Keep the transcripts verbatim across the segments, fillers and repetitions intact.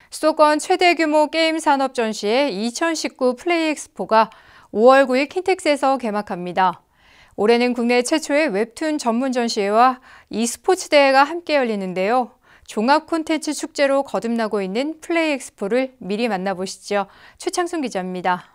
수도권 최대 규모 게임 산업 전시회 이천십구 플레이엑스포가 오월 구일 킨텍스에서 개막합니다. 올해는 국내 최초의 웹툰 전문 전시회와 e스포츠 대회가 함께 열리는데요. 종합 콘텐츠 축제로 거듭나고 있는 플레이엑스포를 미리 만나보시죠. 최창순 기자입니다.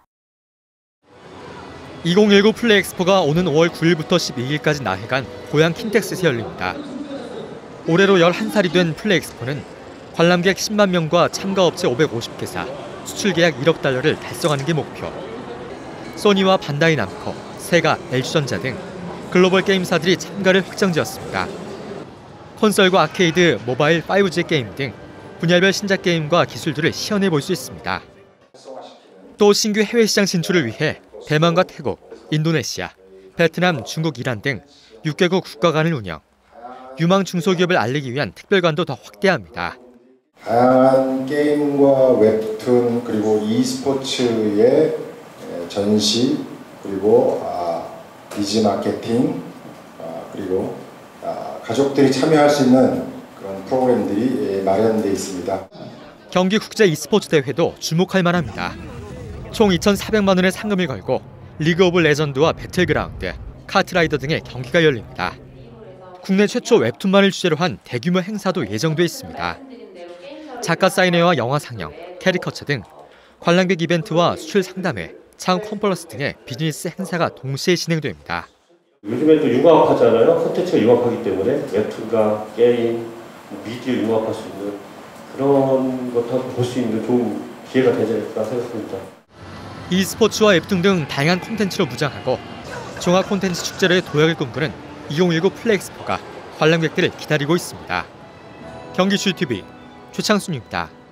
이천십구 플레이엑스포가 오는 오월 구일부터 십이일까지 나흘간 고향 킨텍스에서 열립니다. 올해로 열한 살이 된 플레이엑스포는 관람객 십만 명과 참가업체 오백오십 개사, 수출 계약 일억 달러를 달성하는 게 목표. 소니와 반다이 남코, 세가, 엘지전자 등 글로벌 게임사들이 참가를 확정지었습니다. 콘솔과 아케이드, 모바일, 파이브지 게임 등 분야별 신작 게임과 기술들을 시연해 볼 수 있습니다. 또 신규 해외 시장 진출을 위해 대만과 태국, 인도네시아, 베트남, 중국, 이란 등 육 개국 국가관을 운영. 유망 중소기업을 알리기 위한 특별관도 더 확대합니다. 다양한 게임과 웹툰 그리고 e스포츠의 전시 그리고 아, 비즈 마케팅 아, 그리고 아, 가족들이 참여할 수 있는 그런 프로그램들이 마련되어 있습니다. 경기 국제 e스포츠 대회도 주목할 만합니다. 총 이천사백만 원의 상금을 걸고 리그 오브 레전드와 배틀그라운드, 카트라이더 등의 경기가 열립니다. 국내 최초 웹툰만을 주제로 한 대규모 행사도 예정돼 있습니다. 작가 사인회와 영화 상영, 캐리커처 등 관람객 이벤트와 수출 상담회, 차원 컨퍼런스 등의 비즈니스 행사가 동시에 진행됩니다. 요즘에 또 융합하잖아요. 콘텐츠가 융합하기 때문에 웹툰과 게임, 미디어 융합할 수 있는 그런 것도 볼 수 있는 좋은 기회가 되지 않을까 생각합니다. e스포츠와 웹툰 등 다양한 콘텐츠로 무장하고 종합 콘텐츠 축제를 도약을 꿈꾸는 이천십구 플레이엑스포가 관람객들을 기다리고 있습니다. 경기 지티비 최창순입니다.